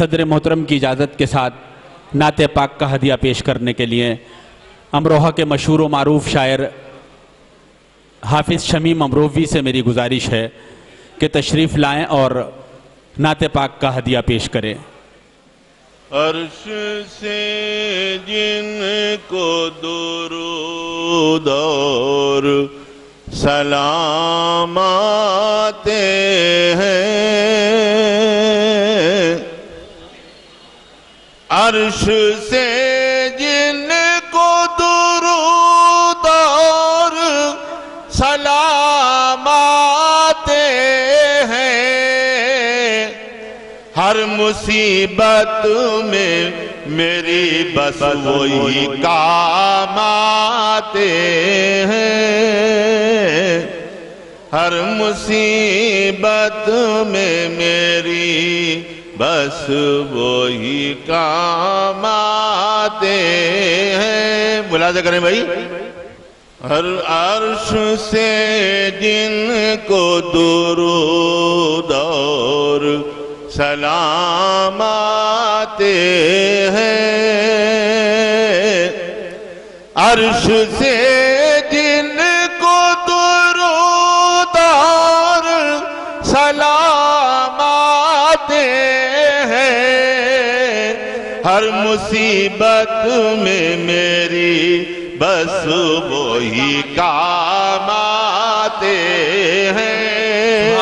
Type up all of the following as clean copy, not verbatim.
صدر محترم کی اجازت کے ساتھ نعت پاک کا ہدیہ پیش کرنے کے لیے امروہہ کے مشہور و معروف شاعر حافظ شمیم امروہوی سے میری گزارش ہے کہ تشریف لائیں اور نعت پاک کا ہدیہ پیش کریں۔ عرش سے جن کو درود اور سلام آتے ہیں، عرش سے جن کو درود اور سلام آتے ہیں، ہر مصیبت میں میری بس وہی کام آتے ہیں، ہر مصیبت میں میری بس وہی کام آتے ہیں۔ ملاحظہ کریں بھائی، ہر عرش سے جن کو درود اور سلام آتے ہیں، عرش سے جن کو درود اور سلام آتے ہیں، ہر مصیبت میں میری بس وہی کام آتے ہیں،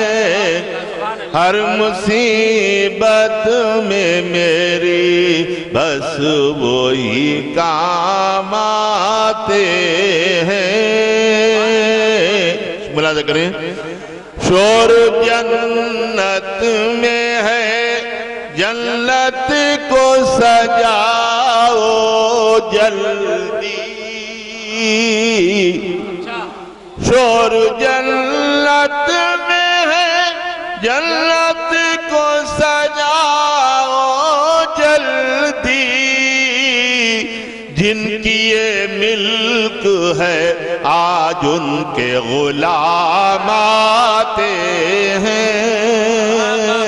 ہر مصیبت میں میری بس وہی کام آتے ہیں۔ ملاحظہ کریں، شور جنت میں ہے، جنت کو سجاؤ جلدی، شور جنت میں ہے، جنت کو سجاؤ جلدی، جن کی یہ ملک ہے آج ان کے غلام آتے ہیں،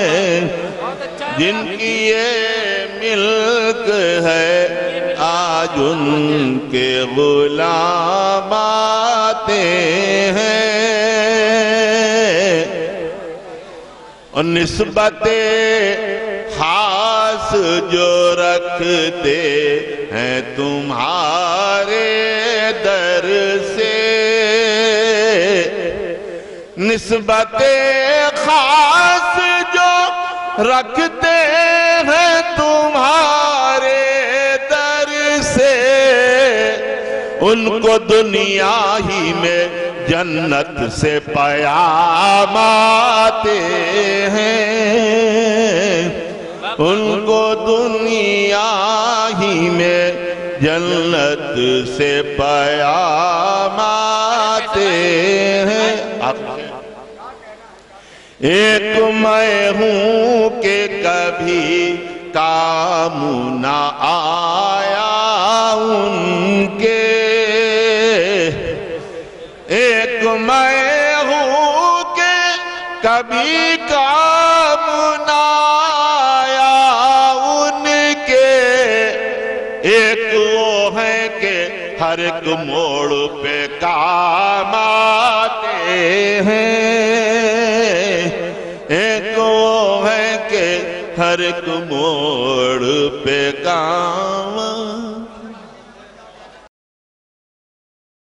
جن کی یہ ملک ہے آج ان کے غلام آتے ہیں، اور نسبت خاص جو رکھتے ہیں تمہارے در سے، نسبت خاص جو رکھتے ہیں تمہارے در سے، ان کو دنیا ہی میں جنت سے پیام آتے ہیں، ان کو دنیا ہی میں جنت سے پیام آتے ہیں۔ ایک میں ہوں کہ کبھی کام نہ آیا ان کے، ایک میں ہوں کہ کبھی کام نہ آیا ان کے، ایک وہ ہے کہ ہر ایک موڑ پہ کام آتے ہیں، ایک وہ ہے کہ ہر ایک موڑ پہ کام